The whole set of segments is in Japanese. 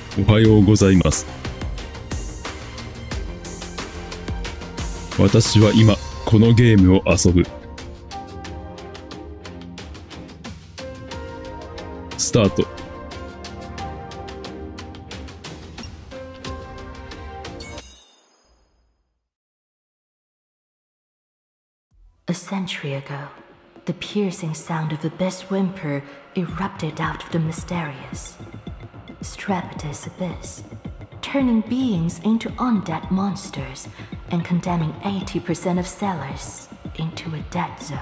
おはようございます。私は今このゲームを遊ぶ。スタート。 A century ago, the piercing sound of the best whimper erupted out of the mysterious, strepitous abyss, turning beings into undead monsters and condemning 80% of sellers into a dead zone.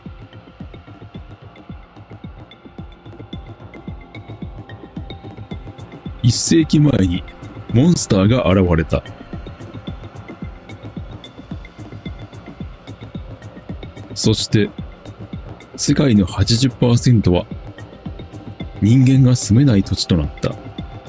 1世紀前にモンスターが現れた。そして世界の 80% は人間が住めない土地となった。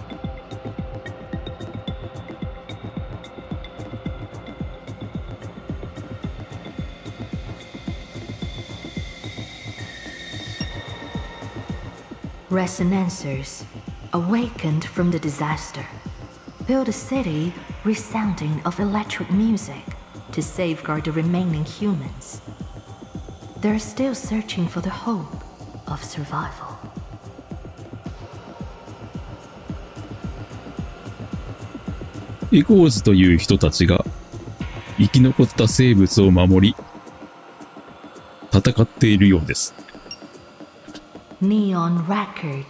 Resonancers, awakened from the disaster, built a city resounding of electric music to safeguard the remaining humans. They're still searching for the hope of survival. エコーズという人たちが生き残った生物を守り戦っているようです。 Neon record.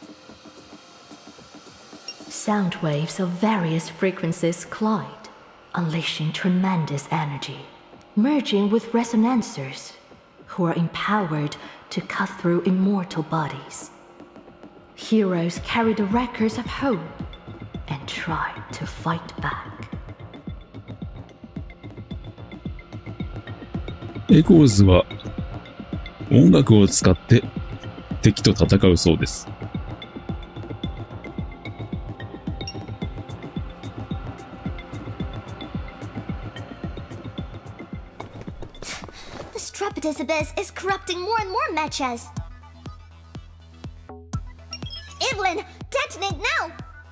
Sound waves of various frequencies collide, unleashing tremendous energy, merging with resonancers who are empowered to cut through immortal bodies. Heroes carry the records of hope and try to fight back. エコーズは音楽を使って敵と戦うそうです。 The Strepitous Abyss is corrupting more and more mechas. Evelyn, detonate now!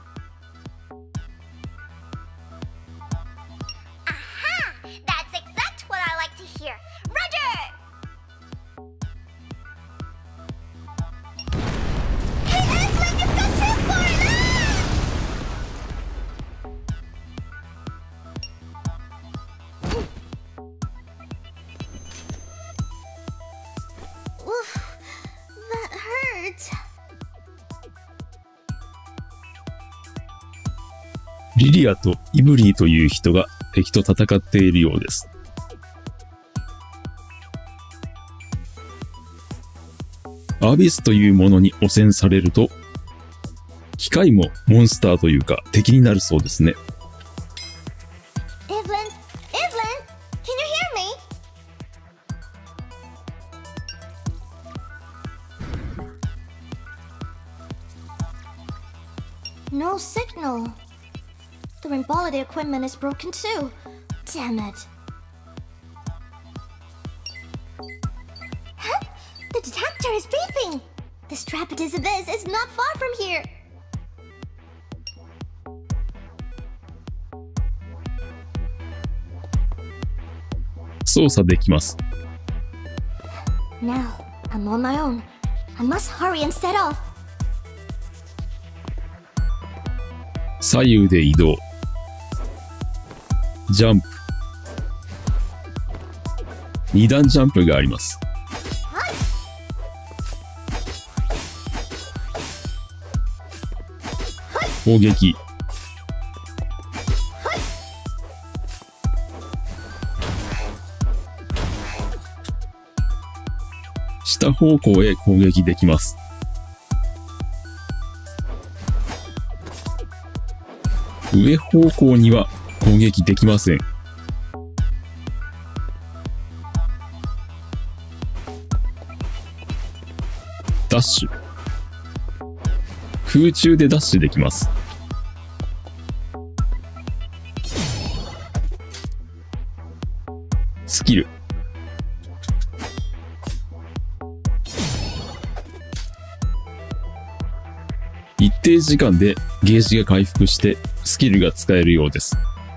Aha! That's exactly what I like to hear. Roger! Hey, Evelyn, you've gone too far! Oof, that hurts. リリアとイブリーという人が敵と戦っているようです。アビスというものに汚染されると、機械もモンスターというか敵になるそうですね。 Evelyn, Evelyn, can you hear me? No signal. The Rimbality equipment is broken too. Damn it. Huh? The detector is beeping. The Strepitous Abyss is not far from here. 操作できます。 Now, I'm on my own. I must hurry and set off. 左右で移動。ジャンプ。2段ジャンプがあります。攻撃。下方向へ攻撃できます。上方向には攻撃できません。ダッシュ。空中でダッシュできます。スキル。 一定時間でゲージが回復してスキルが使えるようです。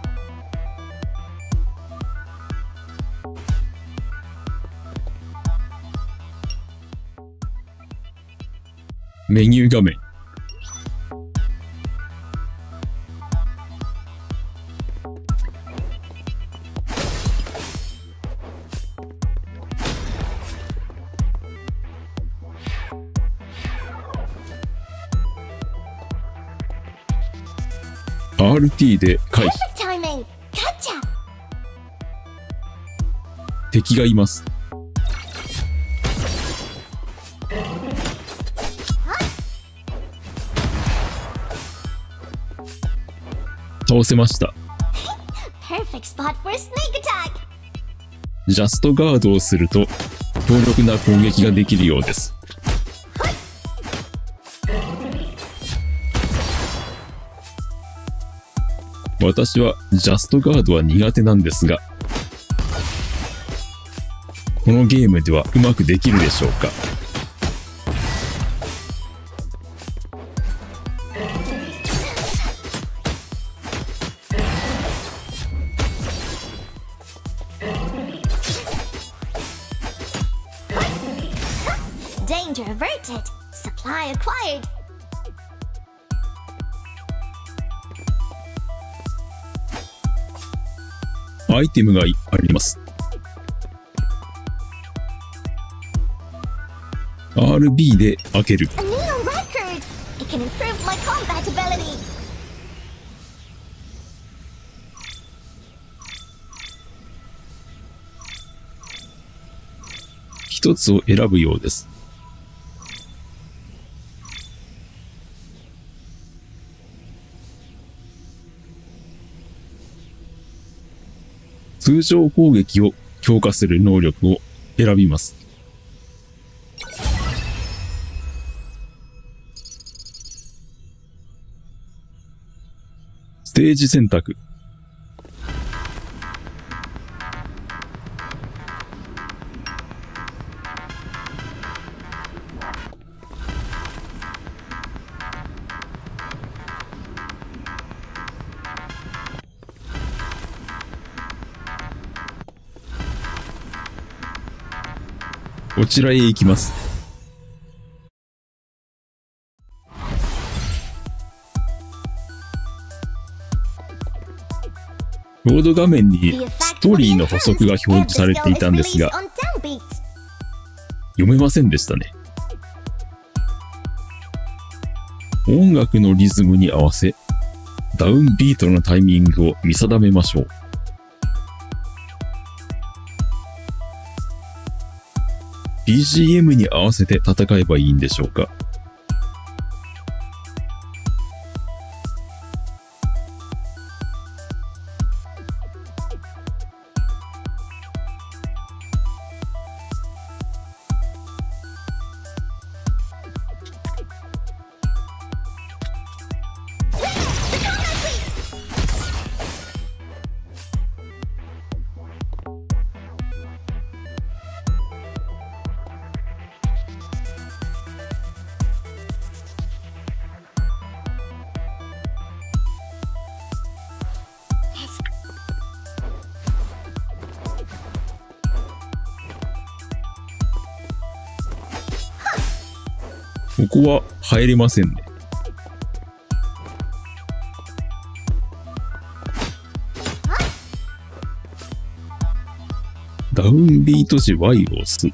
メニュー画面。RT で回避。敵がいます。倒せました。ジャストガードをすると強力な攻撃ができるようです。私はジャストガードは苦手なんですが、このゲームではうまくできるでしょうか。 Danger averted. Supply acquired. アイテムがあります。RB で開ける。 A new record. It can improve my combat ability. 一つを選ぶようです。通常攻撃を強化する能力を選びます。ステージ選択。こちらへ行きます。ボード画面にストーリーの補足が表示されていたんですが、読めませんでしたね。音楽のリズムに合わせ、ダウンビートのタイミングを見定めましょう。BGM に合わせて戦えばいいんでしょうか。ここは入れませんね。ダウンビート時 Y を押す。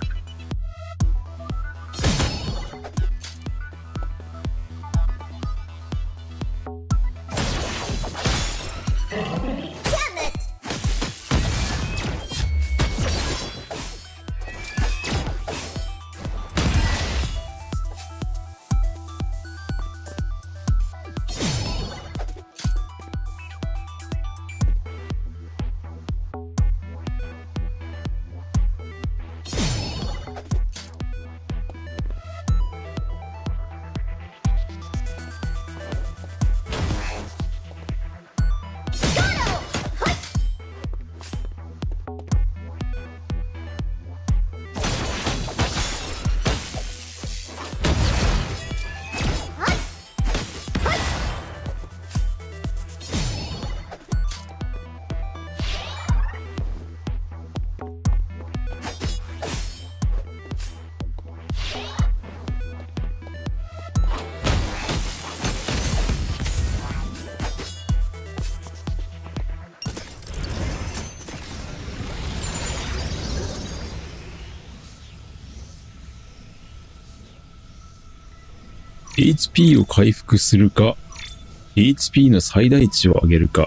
HP を回復するか、HP の最大値を上げるか。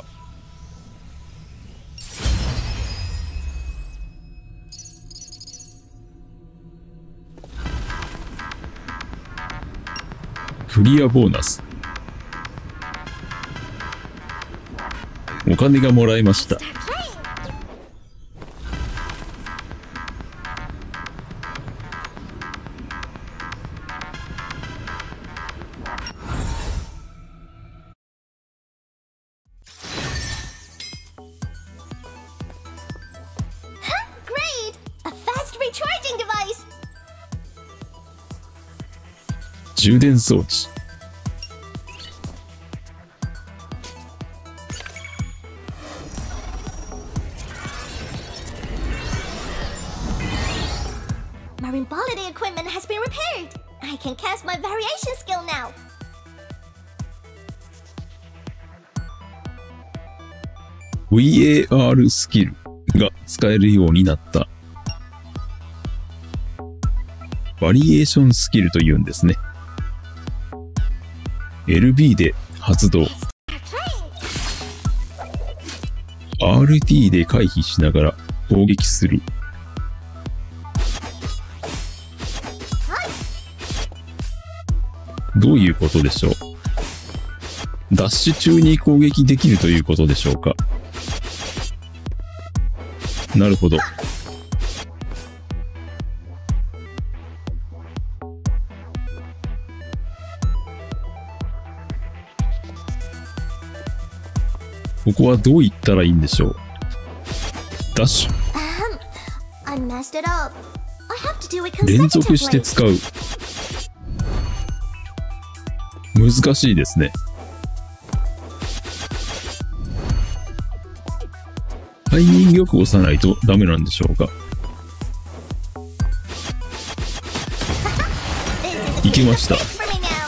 クリアボーナス。お金がもらえました。充電装置。 Marine Boliday equipment has been repaired. I can cast my variation skill now. VAR スキルが使えるようになった。バリエーションスキルというんですね。LB で発動。RT で回避しながら攻撃する。どういうことでしょう。ダッシュ中に攻撃できるということでしょうか。なるほど。ここはどう言ったらいいんでしょう。ダッシュ。 I messed it up. I have to do it 連続して consecutively. 使う。難しいですね。タイミングよく押さないとダメなんでしょうか。いけました。 For me now.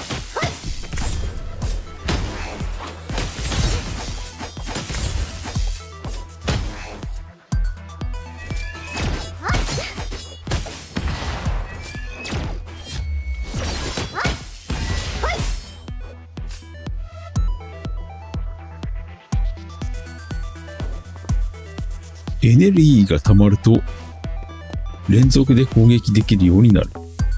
エネルギーが溜まると連続で攻撃できるようになる。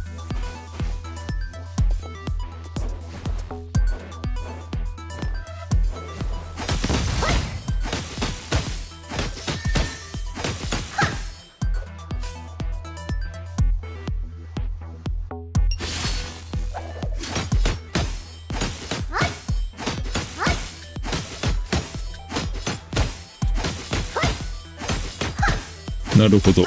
なるほど。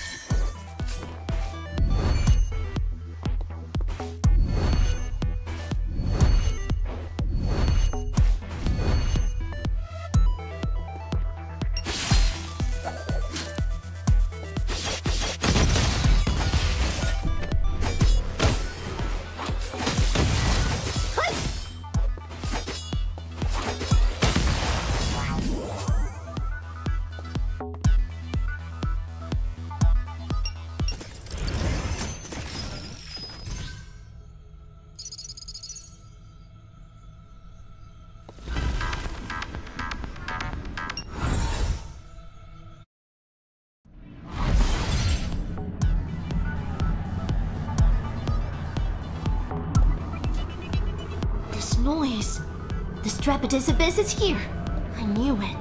Noise. The Strepitous Abyss is here. I knew it.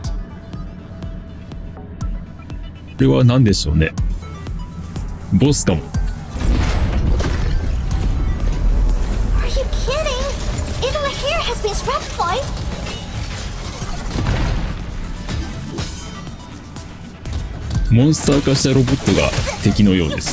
これは何でしょうね。ボスかも。 Are you kidding? Even my hair has been stratified. モンスター化したロボットが敵のようです。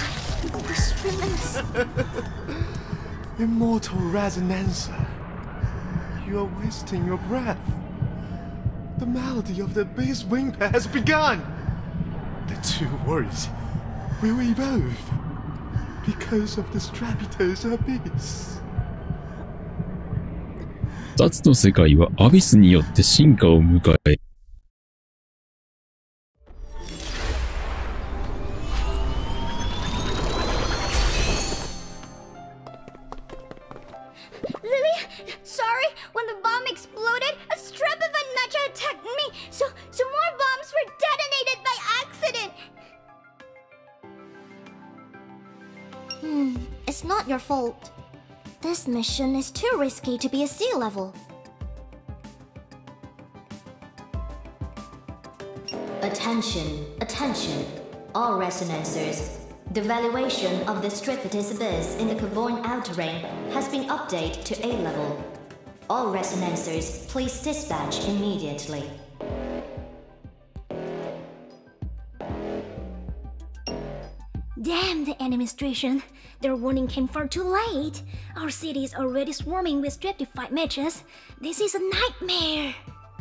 Immortal Resonancer. You are wasting your breath. The malady of the base wing pair has begun. The two warriors will evolve because of the Strepitous Abyss. 2つの世界はアビスによって進化を迎え、 Sorry, when the bomb exploded, a strip of a nacha attacked me, so more bombs were detonated by accident. It's not your fault. This mission is too risky to be a sea level. Attention, attention, all resonancers. The valuation of the Stripitous Abyss in the Cavorn Outer Ring has been updated to A level. All resonancers, please dispatch immediately. Damn the administration! Their warning came far too late! Our city is already swarming with stratified matches. This is a nightmare!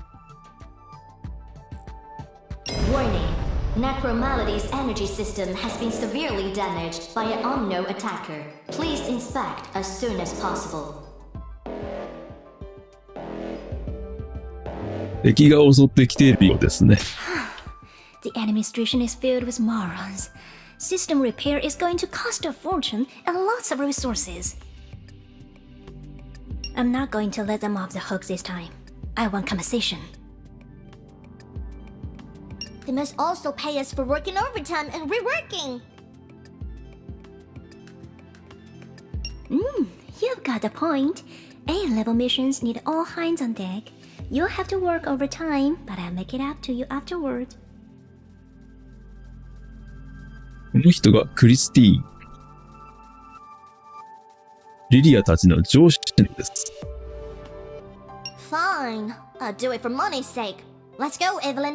Warning! Necromality's energy system has been severely damaged by an unknown attacker. Please inspect as soon as possible. 敵が襲ってきているようですね。 The administration is filled with morons. System repair is going to cost a fortune and lots of resources. I'm not going to let them off the hook this time. I want compensation. They must also pay us for working overtime and reworking. You've got a point. A-level missions need all hands on deck. You'll have to work overtime, but I'll make it up to you afterward. この人がクリスティーン。リリアたちの上司です。 Fine. I'll do it for money's sake. Let's go, Evelyn.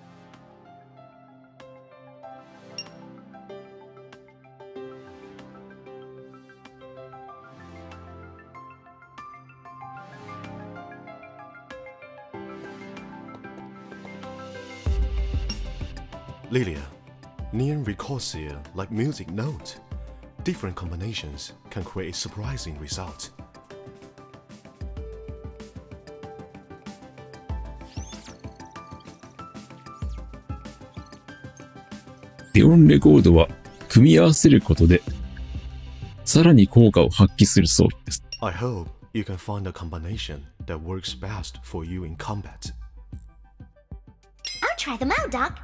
Lilia, Neon recalls here like music note. Different combinations can create surprising results. Neon レコードは組み合わせることでさらに効果を発揮するそうです。 I hope you can find a combination that works best for you in combat. I'll try them out, Doc.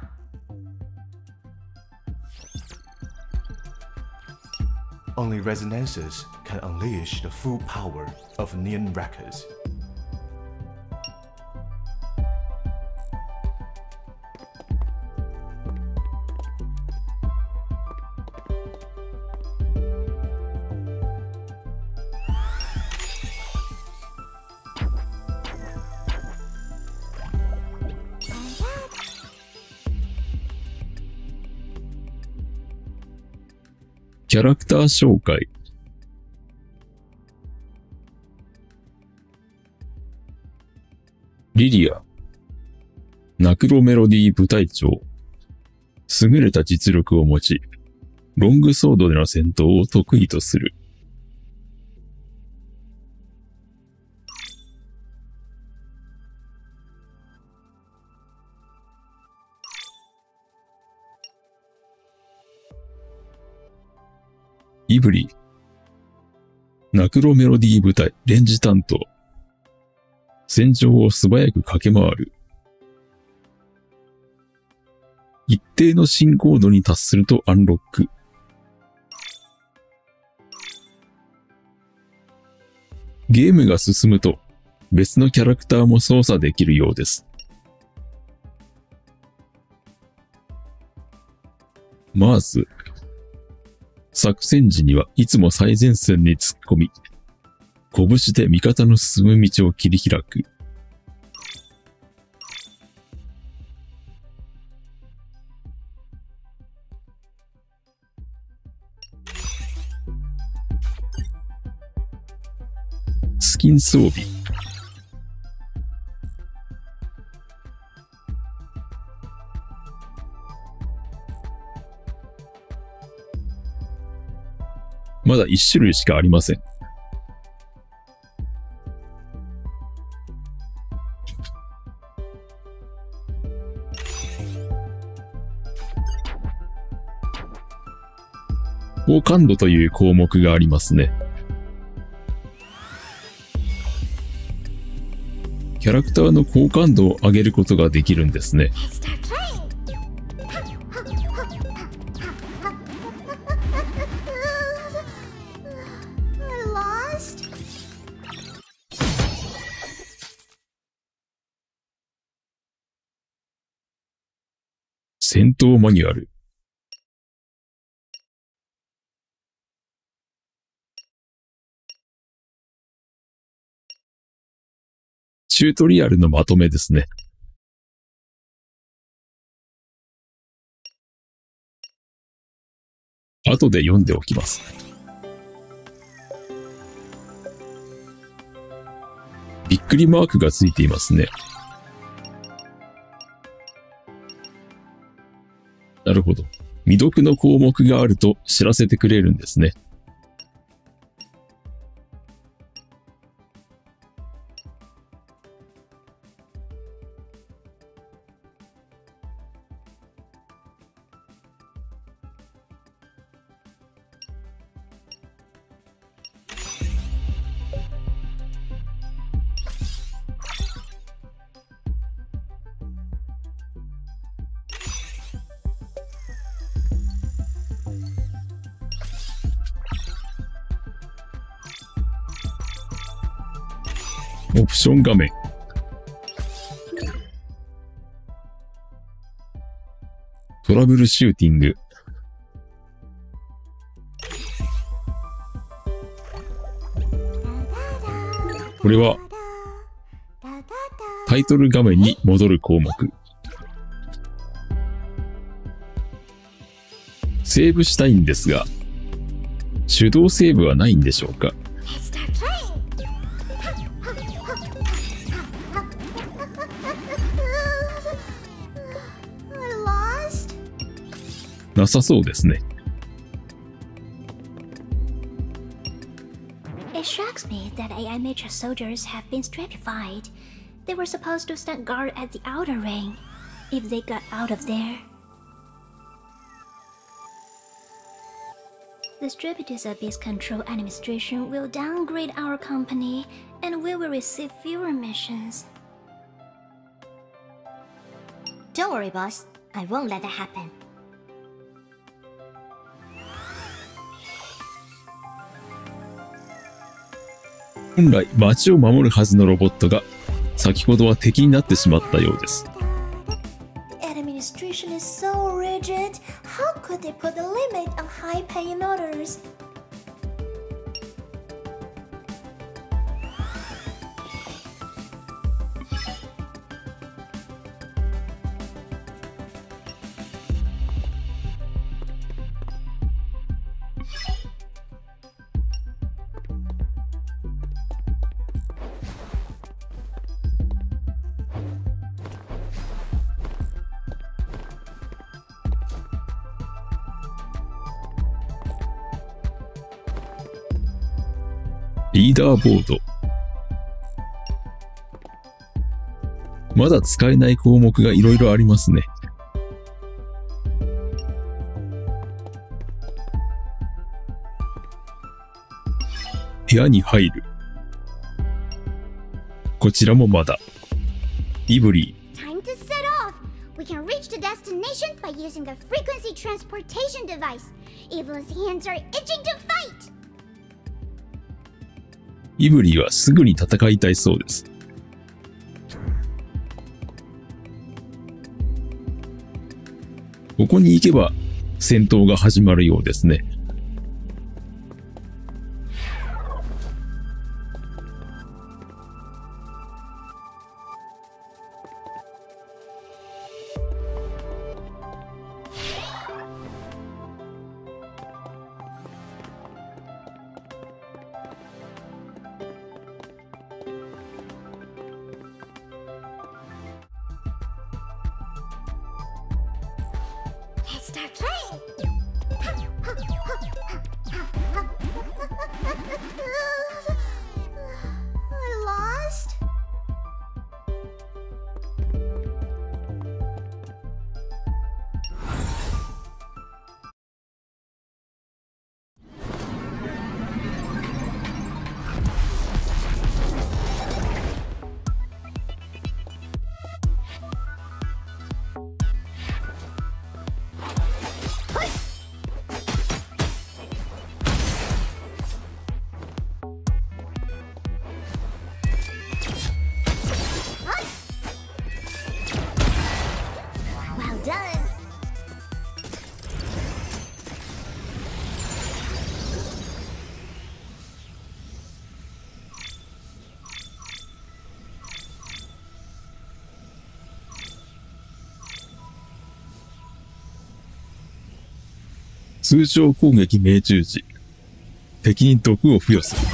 Only resonances can unleash the full power of Neon Records. 「キャラクター紹介」リリア、ナクロメロディー部隊長。優れた実力を持ち、ロングソードでの戦闘を得意とする。イブリ、ナクロメロディー部隊レンジ担当。戦場を素早く駆け回る。一定の進行度に達するとアンロック。ゲームが進むと別のキャラクターも操作できるようです。マーズ。作戦時にはいつも最前線に突っ込み、拳で味方の進む道を切り開く。スキン装備。まだ1種類しかありません。好感度という項目がありますね。 キャラクターの好感度を上げることができるんですね。 Let's start playing. I lost. 戦闘マニュアル。チュートリアルのまとめですね。後で読んでおきます。びっくりマークがついていますね。なるほど。未読の項目があると知らせてくれるんですね。オプション画面。トラブルシューティング。これはタイトル画面に戻る項目。セーブしたいんですが、手動セーブはないんでしょうか。 Let's start playing. I lost. なさそうですね。 It shocks me that AI Mature soldiers have been stratified. They were supposed to stand guard at the outer ring. If they got out of there, the Strepitous Abyss Control Administration will downgrade our company, and we will receive fewer missions. Don't worry, boss. I won't let that happen. 本来街を守るはずのロボットが先ほどは敵になってしまったようです。 Administration is so rigid. How could they put a limit on high-paying orders? リーダーボード。まだ使えない項目がいろいろありますね。部屋に入る。こちらもまだ。イブリー。 Time to set off. We can reach the destination by using a frequency transportation device. Evil's hands are itching to fight. イブリーはすぐに戦いたいそうです。ここに行けば戦闘が始まるようですね。 Let's start playing. I lost. 通常攻撃命中時、敵に毒を付与する。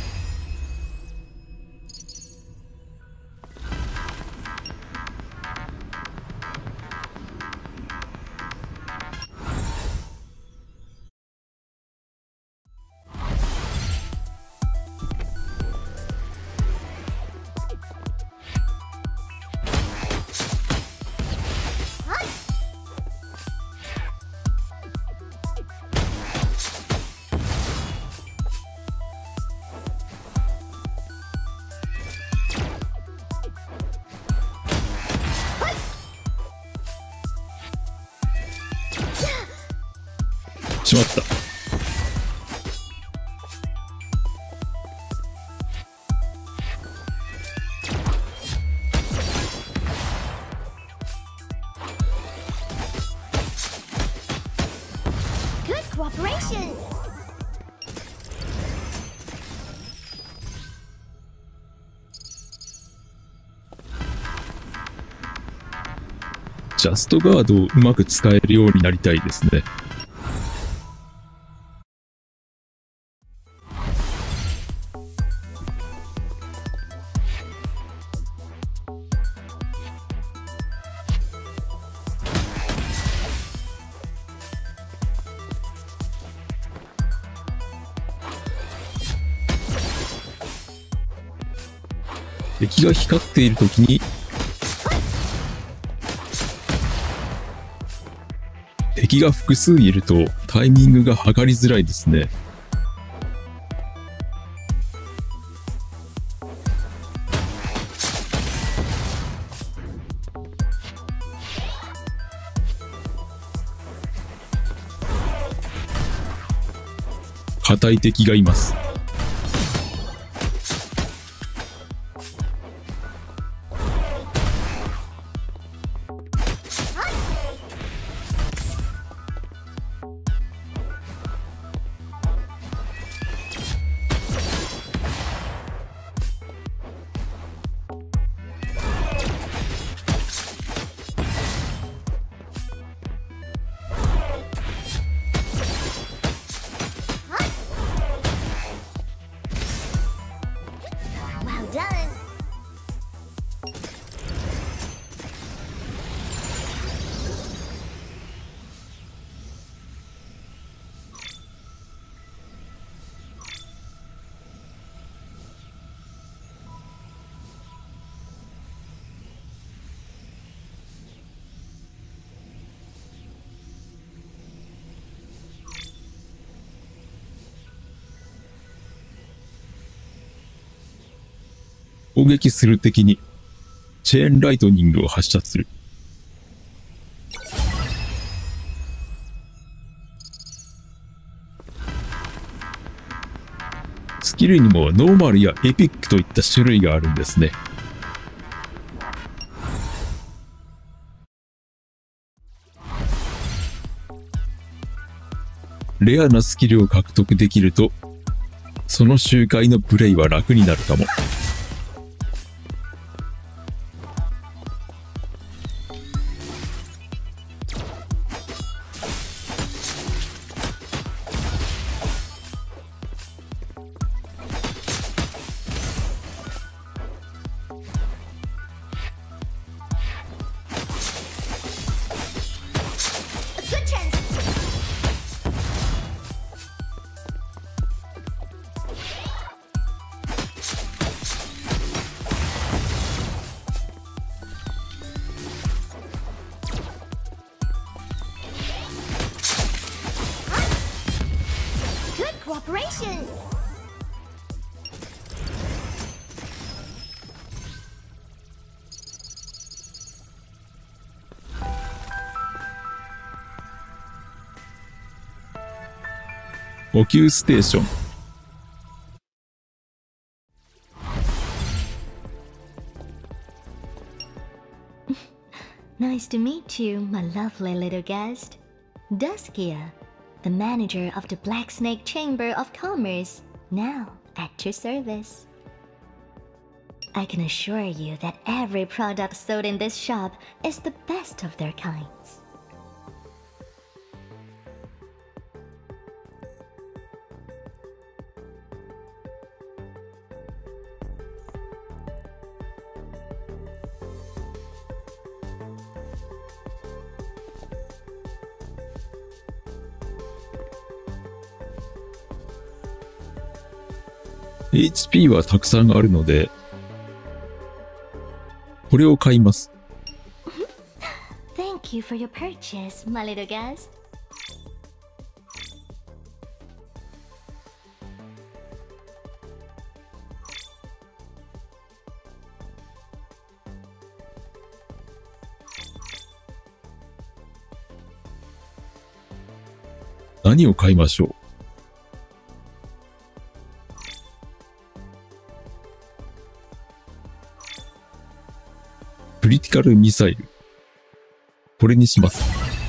しまった。 Good cooperation. ジャストガードをうまく使えるようになりたいですね。敵が光っているときに敵が複数いるとタイミングが測りづらいですね。硬い敵がいます。 Well done. 攻撃する敵にチェーンライトニングを発射する。スキルにもノーマルやエピックといった種類があるんですね。レアなスキルを獲得できると、その周回のプレイは楽になるかも。 Good chance. Good cooperation. 補給ステーション。 Nice to meet you, my lovely little guest. Duskia, the manager of the Black Snake Chamber of Commerce, now at your service. I can assure you that every product sold in this shop is the best of their kinds. HP はたくさんあるので、これを買います。 Thank you for your purchase, my little guest. 何を買いましょう。クリティカルミサイル。これにします。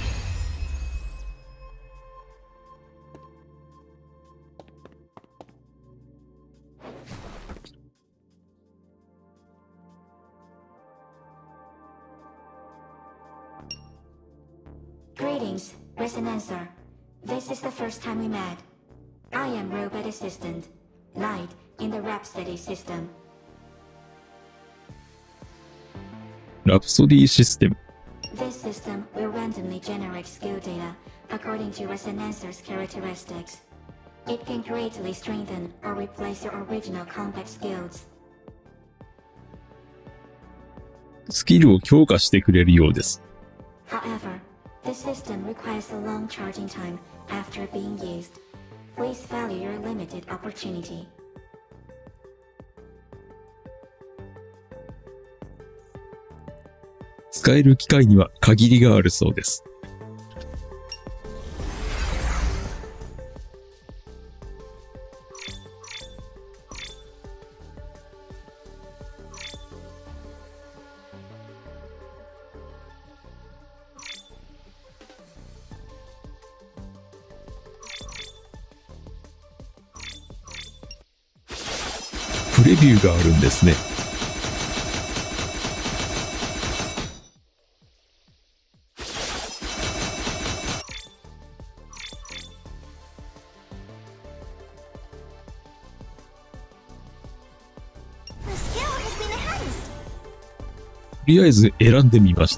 Greetings, Resonancer. This is the first time we met. I am Robot Assistant, Light in the Rhapsody system. ラプソディシステム。 This system will randomly generate skill data according to Resonancer's characteristics. It can greatly strengthen or replace your original combat skills. スキルを強化してくれるようです。 However, this system requires a long charging time after being used. Please value your limited opportunity. 使える機会には限りがあるそうです。プレビューがあるんですね。とりあえず選んでみました。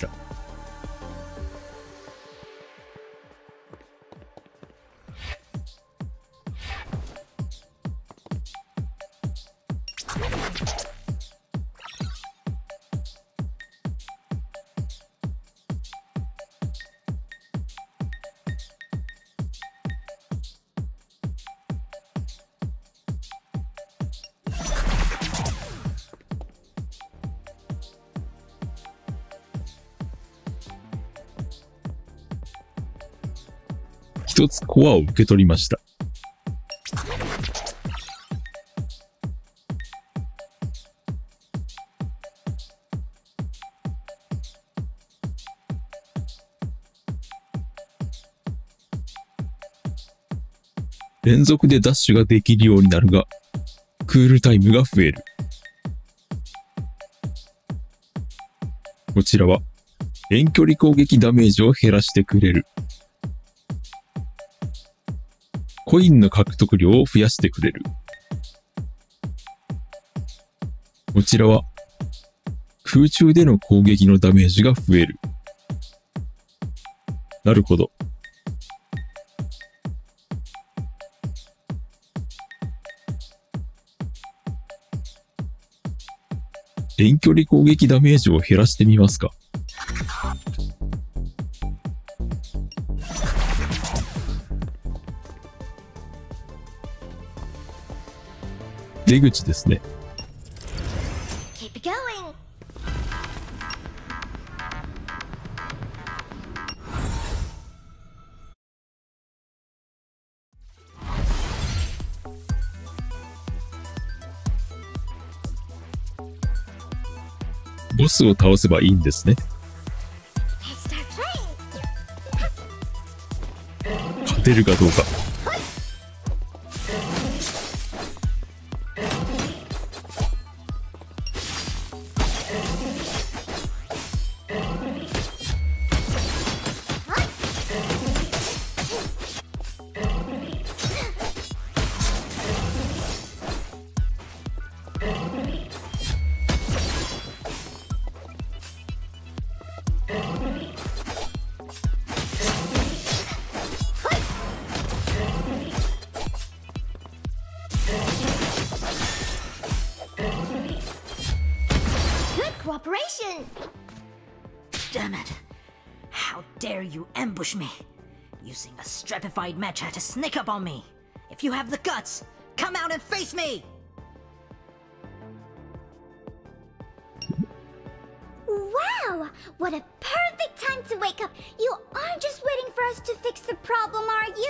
一つコアを受け取りました。連続でダッシュができるようになるが、クールタイムが増える。こちらは遠距離攻撃ダメージを減らしてくれる。コインの獲得量を増やしてくれる。こちらは空中での攻撃のダメージが増える。なるほど。遠距離攻撃ダメージを減らしてみますか。出口ですね。 Keep going. ボスを倒せばいいんですね。勝てるかどうか。 cooperation! Damn it! How dare you ambush me? Using a strepified mecha to sneak up on me! If you have the guts, come out and face me! Wow! What a perfect time to wake up! You aren't just waiting for us to fix the problem, are you?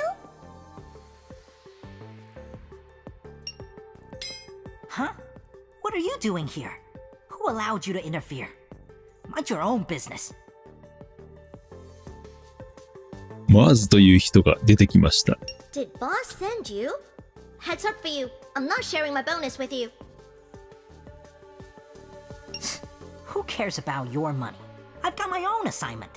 Huh? What are you doing here? Who allowed you to interfere? Mind your own business. マーズという人が出てきました。 Did boss send you? Heads up for you. I'm not sharing my bonus with you. Who cares about your money? I've got my own assignment.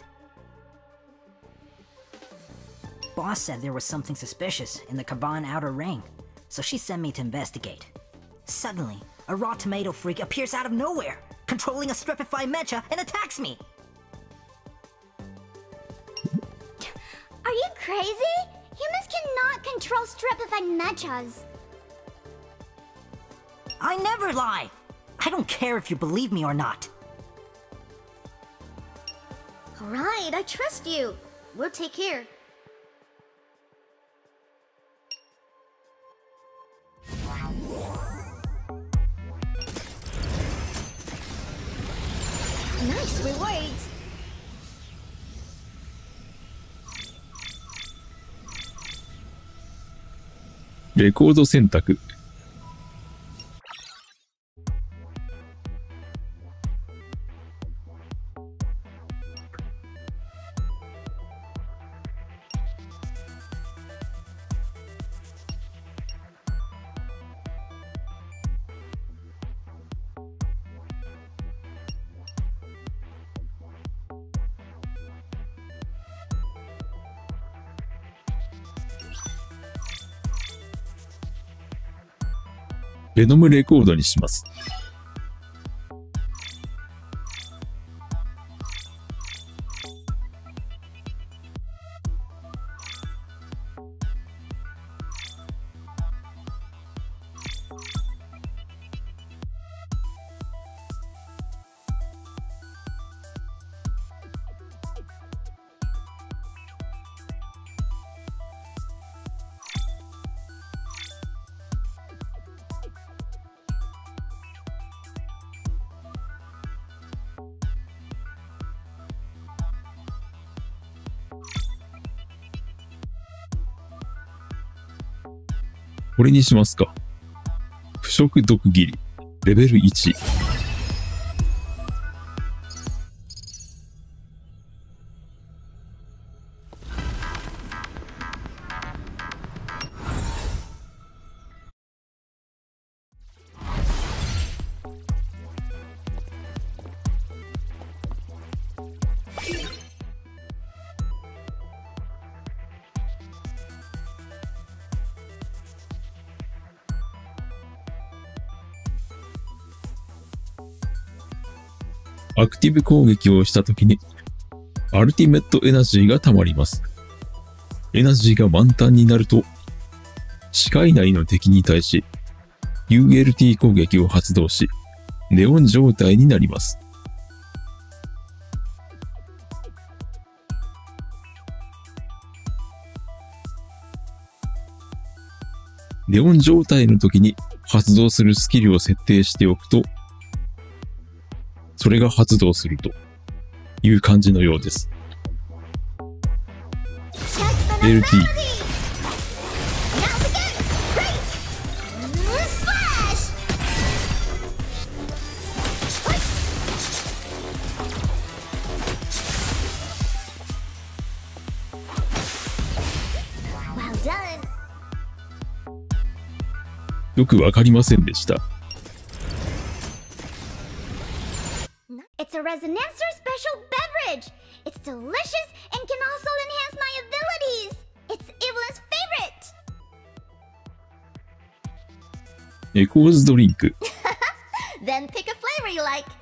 Boss said there was something suspicious in the Kaban outer ring, so she sent me to investigate. Suddenly, a raw tomato freak appears out of nowhere, controlling a strepified mecha and attacks me. Are you crazy? Humans cannot control strepified mechas. I never lie! I don't care if you believe me or not. Alright, I trust you. We'll take care. Nice rewards. レコード選択。ベノムレコードにします。これにしますか。腐食毒斬りレベル1。アクティブ攻撃をしたときに、アルティメットエナジーが溜まります。エナジーが満タンになると、視界内の敵に対し、ULT 攻撃を発動し、ネオン状態になります。ネオン状態の時に発動するスキルを設定しておくと、それが発動するという感じのようです。LT。よくわかりませんでした。 It's a Resonancer special beverage! It's delicious and can also enhance my abilities! It's Evelyn's favorite! エコーズドリンク。 Then pick a flavor you like!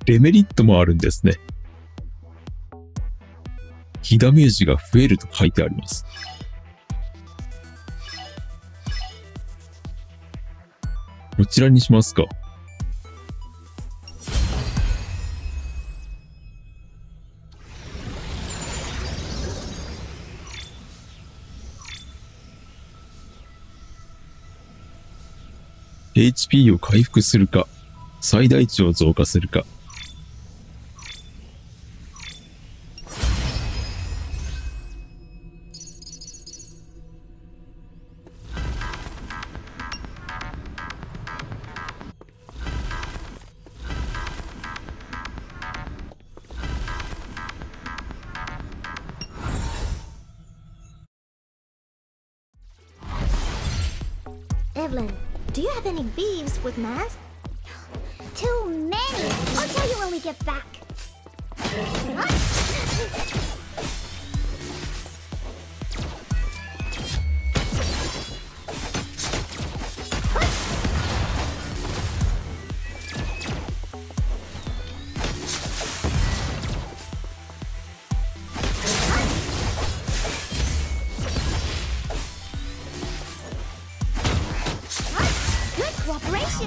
デメリットもあるんですね。被ダメージが増えると書いてあります。こちらにしますか。HP を回復するか、最大値を増加するか。 Evelyn, do you have any beefs with Maz? Too many! I'll tell you when we get back. Good cooperation!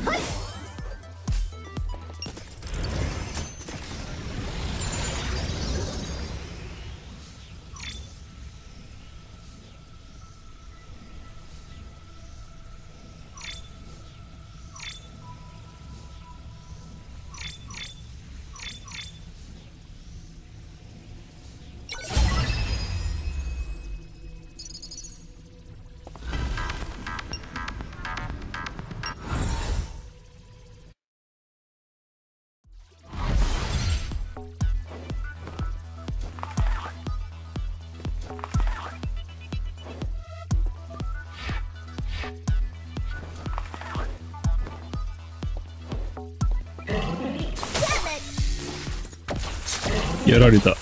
Damn it! やられた。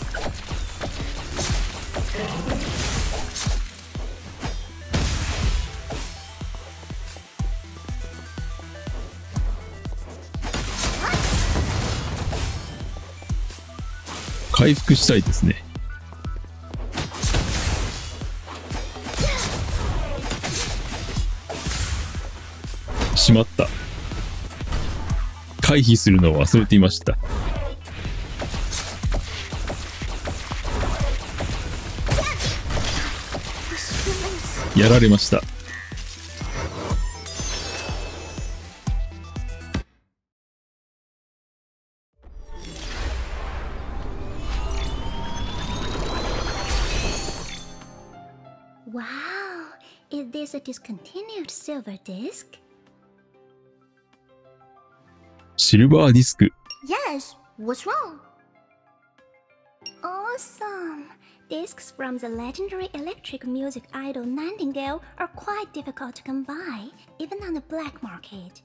回復したいですね。しまった。回避するのを忘れていました。やられました。 Wow, is this a discontinued silver disc? シルバーディスク。 Yes, what's wrong? Awesome! Discs from the legendary electric music idol Nightingale are quite difficult to come by, even on the black market.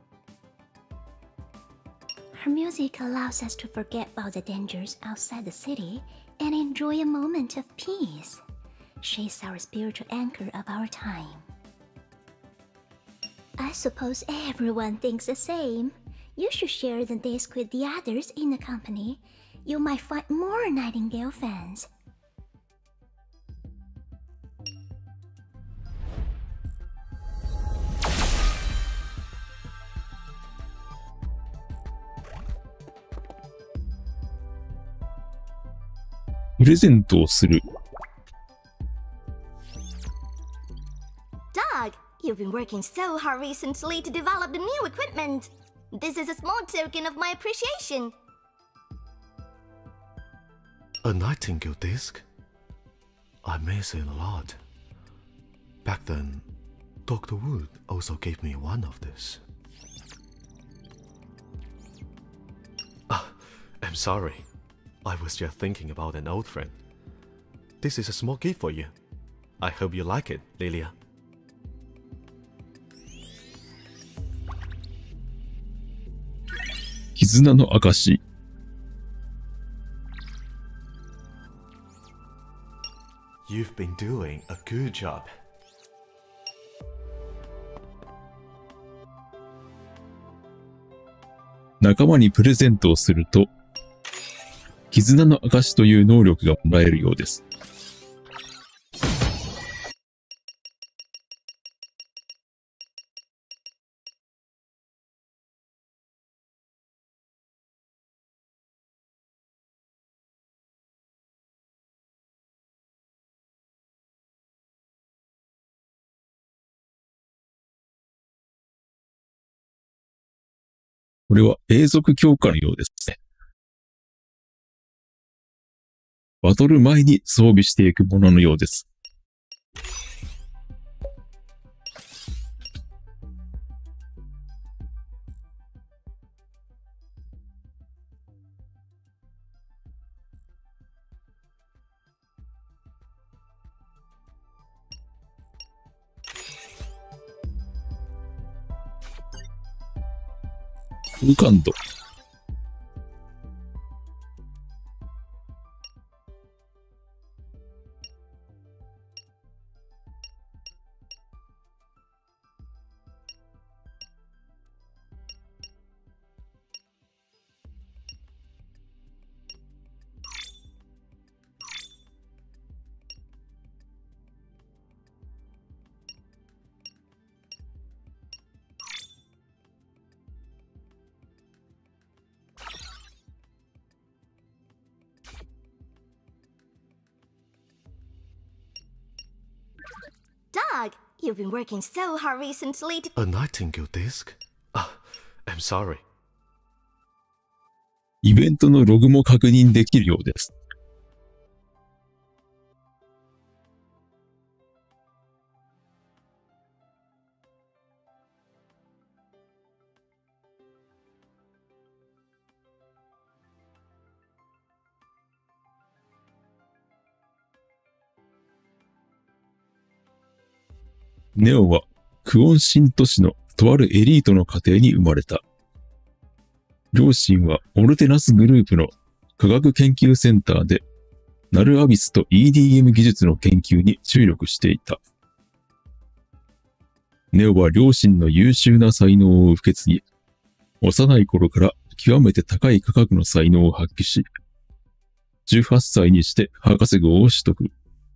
Her music allows us to forget about the dangers outside the city and enjoy a moment of peace. She's our spiritual anchor of our time. I suppose everyone thinks the same. You should share the disc with the others in the company. You might find more Nightingale fans. Present プレゼントをする。 Doug, you've been working so hard recently to develop the new equipment. This is a small token of my appreciation. A Nightingale disc? I miss it a lot. Back then, Dr. Wood also gave me one of this. I'm sorry. I was just thinking about an old friend. This is a small gift for you. I hope you like it, Lilia. 絆の証。 You've been doing a good job. 仲間にプレゼントをすると、絆の証という能力がもらえるようです。これは永続強化のようですね。バトル前に装備していくもののようです。好感度。 Doug, you've been working so hard recently to... A Nightingale disc? I'm sorry. イベントのログも確認できるようです。ネオはクオン新都市のとあるエリートの家庭に生まれた。両親はオルテナスグループの科学研究センターでナルアビスと EDM 技術の研究に注力していた。ネオは両親の優秀な才能を受け継ぎ、幼い頃から極めて高い科学の才能を発揮し、18歳にして博士号を取得。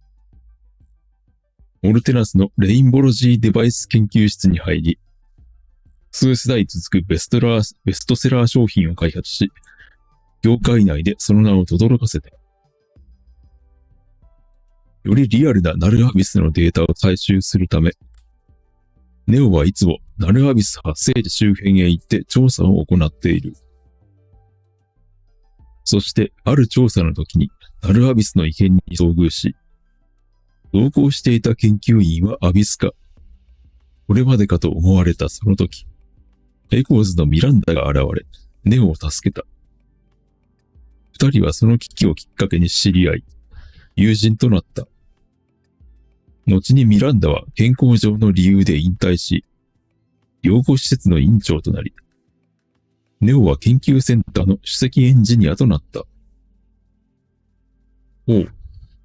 オルテナスのレインボロジーデバイス研究室に入り、数世代続くベストセラー商品を開発し、業界内でその名を轟かせた。よりリアルなナルアビスのデータを採集するため、ネオはいつもナルアビス発生地周辺へ行って調査を行っている。そしてある調査の時にナルアビスの異変に遭遇し、同行していた研究員はアビスか。これまでかと思われたその時、エコーズのミランダが現れ、ネオを助けた。二人はその危機をきっかけに知り合い、友人となった。後にミランダは健康上の理由で引退し、養護施設の院長となり、ネオは研究センターの首席エンジニアとなった。おう。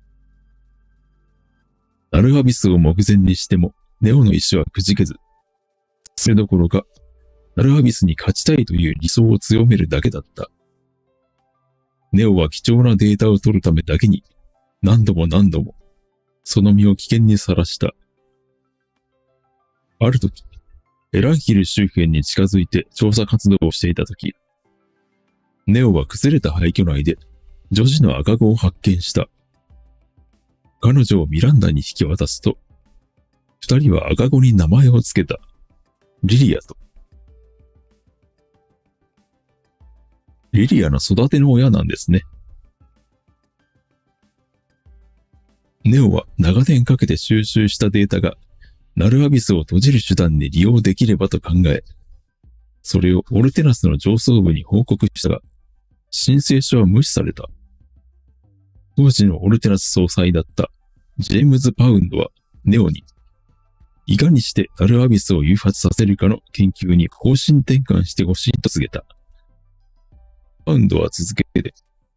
ナルアビスを目前にしても、ネオの意志はくじけず、それどころか、ナルアビスに勝ちたいという理想を強めるだけだった。ネオは貴重なデータを取るためだけに、何度もその身を危険にさらした。ある時、エランヒル周辺に近づいて調査活動をしていた時、ネオは崩れた廃墟内で女児の赤子を発見した。彼女をミランダに引き渡すと、二人は赤子に名前をつけた。リリアと。リリアの育ての親なんですね。ネオは長年かけて収集したデータがナルアビスを閉じる手段に利用できればと考え、それをオルテナスの上層部に報告したが、申請書は無視された。当時のオルテナス総裁だったジェームズ・パウンドはネオに、いかにしてナルアビスを誘発させるかの研究に方針転換してほしいと告げた。パウンドは続けて、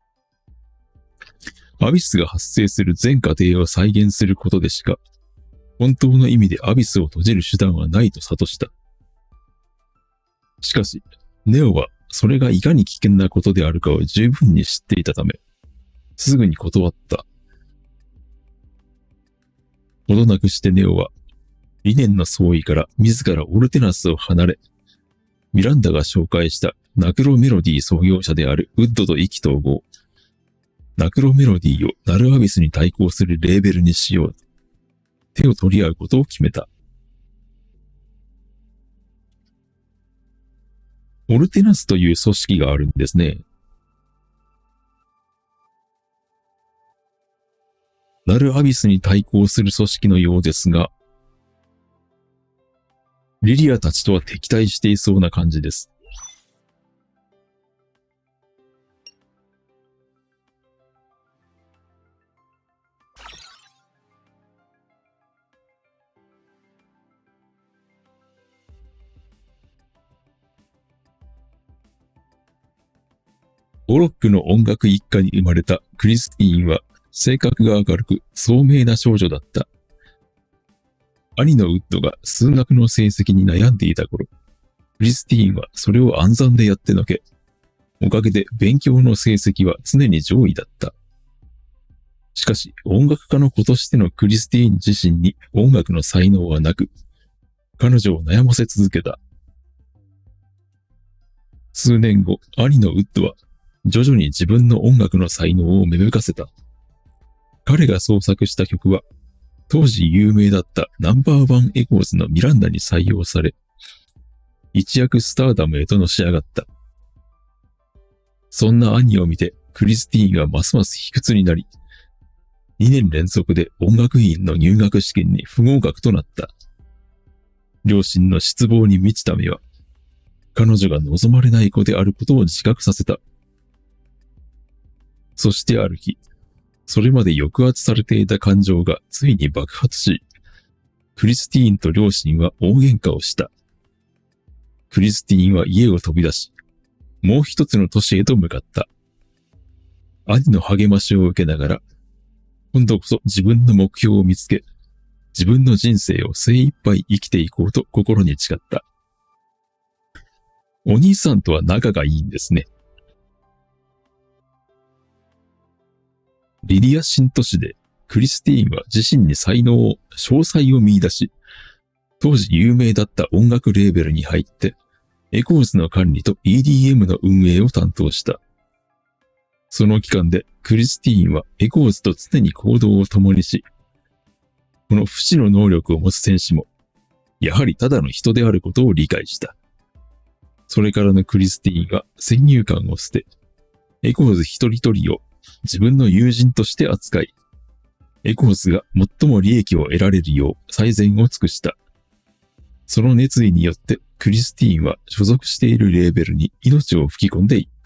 アビスが発生する全過程を再現することでしか、本当の意味でアビスを閉じる手段はないと諭した。しかし、ネオはそれがいかに危険なことであるかを十分に知っていたため、すぐに断った。ほどなくしてネオは、理念の相違から自らオルテナスを離れ、ミランダが紹介したナクロメロディ創業者であるウッドと意気投合。ナクロメロディをナルアビスに対抗するレーベルにしよう。手を取り合うことを決めた。オルテナスという組織があるんですね。ナルアビスに対抗する組織のようですが、リリアたちとは敵対していそうな感じです。オロックの音楽一家に生まれたクリスティーンは性格が明るく聡明な少女だった。兄のウッドが数学の成績に悩んでいた頃、クリスティーンはそれを暗算でやってのけ、おかげで勉強の成績は常に上位だった。しかし音楽家の子としてのクリスティーン自身に音楽の才能はなく、彼女を悩ませ続けた。数年後、兄のウッドは徐々に自分の音楽の才能を芽吹かせた。彼が創作した曲は、当時有名だったナンバーワンエコーズのミランダに採用され、一躍スターダムへとのし上がった。そんな兄を見てクリスティーンがますます卑屈になり、2年連続で音楽院の入学試験に不合格となった。両親の失望に満ちた目は、彼女が望まれない子であることを自覚させた。そしてある日、それまで抑圧されていた感情がついに爆発し、クリスティーンと両親は大喧嘩をした。クリスティーンは家を飛び出し、もう一つの都市へと向かった。兄の励ましを受けながら、今度こそ自分の目標を見つけ、自分の人生を精一杯生きていこうと心に誓った。お兄さんとは仲がいいんですね。リディア新都市でクリスティーンは自身に詳細を見出し、当時有名だった音楽レーベルに入って、エコーズの管理と EDM の運営を担当した。その期間でクリスティーンはエコーズと常に行動を共にし、この不死の能力を持つ戦士も、やはりただの人であることを理解した。それからのクリスティーンは先入観を捨て、エコーズ一人一人を自分の友人として扱い、エコーズが最も利益を得られるよう最善を尽くした。その熱意によってクリスティーンは所属しているレーベルに命を吹き込んでいった。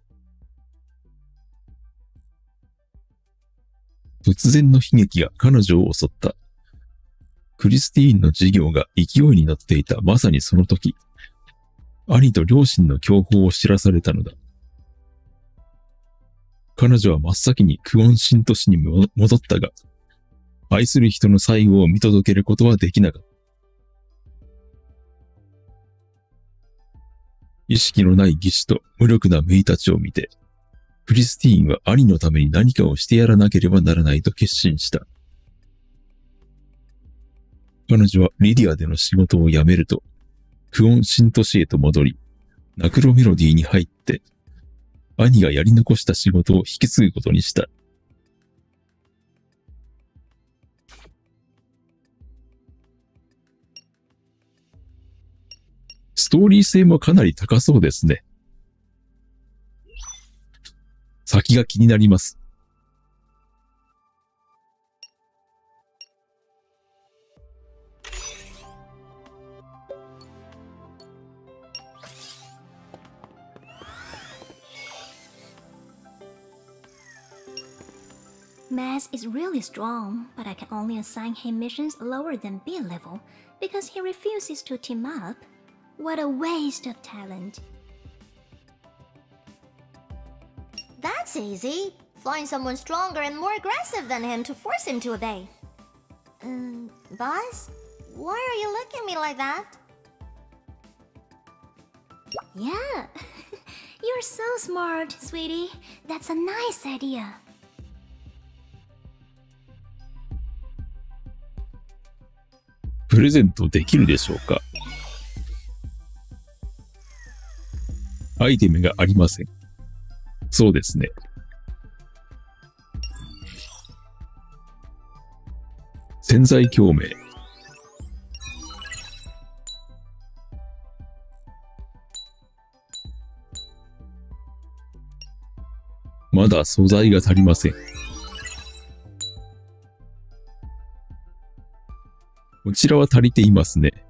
突然の悲劇が彼女を襲った。クリスティーンの事業が勢いに乗っていたまさにその時、兄と両親の凶報を知らされたのだ。彼女は真っ先にクオン新都市に戻ったが、愛する人の最後を見届けることはできなかった。意識のない義手と無力な姪たちを見て、クリスティーンは兄のために何かをしてやらなければならないと決心した。彼女はリディアでの仕事を辞めると、クオン新都市へと戻り、ナクロメロディーに入って、兄がやり残した仕事を引き継ぐことにした。ストーリー性もかなり高そうですね。先が気になります。 Maz is really strong, but I can only assign him missions lower than B level because he refuses to team up. What a waste of talent. That's easy. Find someone stronger and more aggressive than him to force him to obey. Boss? Why are you looking at me like that? Yeah, You're so smart, sweetie. That's a nice idea. プレゼントできるでしょうか？アイテムがありません。そうですね。潜在共鳴。まだ素材が足りません。こちらは足りていますね。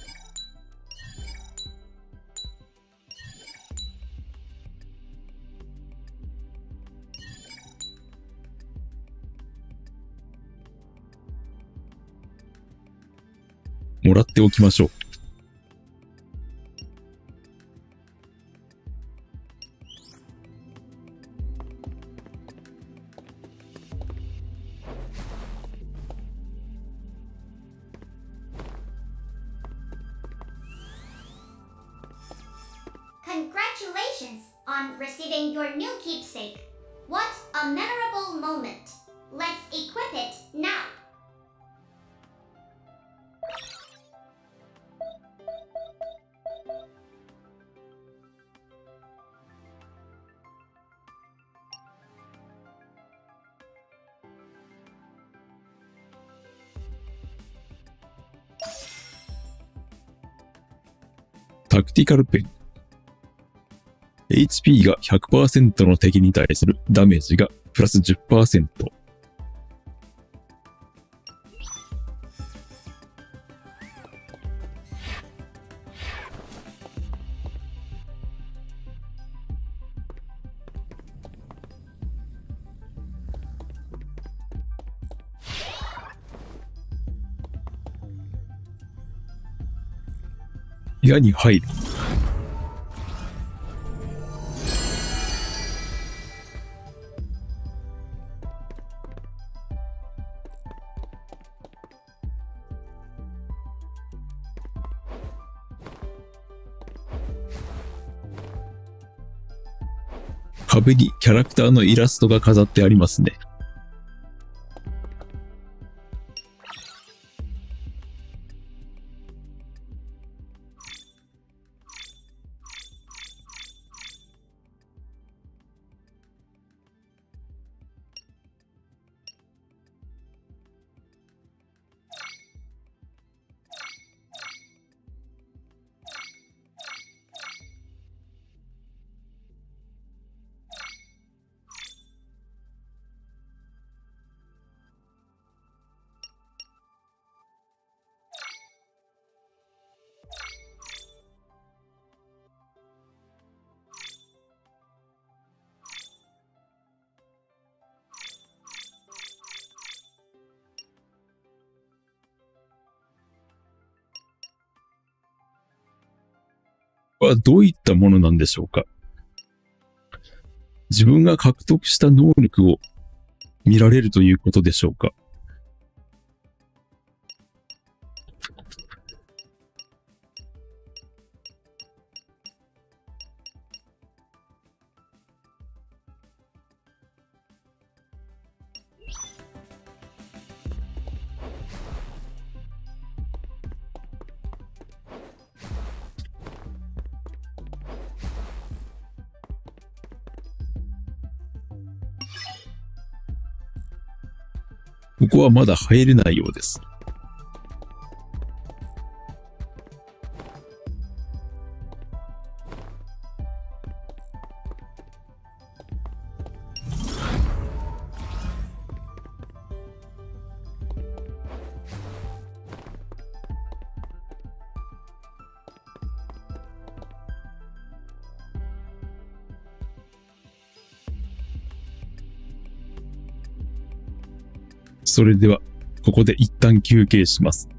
もらっておきましょう。 Congratulations on receiving your new keepsake. What a memorable moment. Let's equip it now. タクティカルペン。HP が 100% の敵に対するダメージがプラス 10%。矢に入る。壁にキャラクターのイラストが飾ってありますね。はどういったものなんでしょうか。自分が獲得した能力を見られるということでしょうか。ここはまだ入れないようです。それでは、ここで一旦休憩します。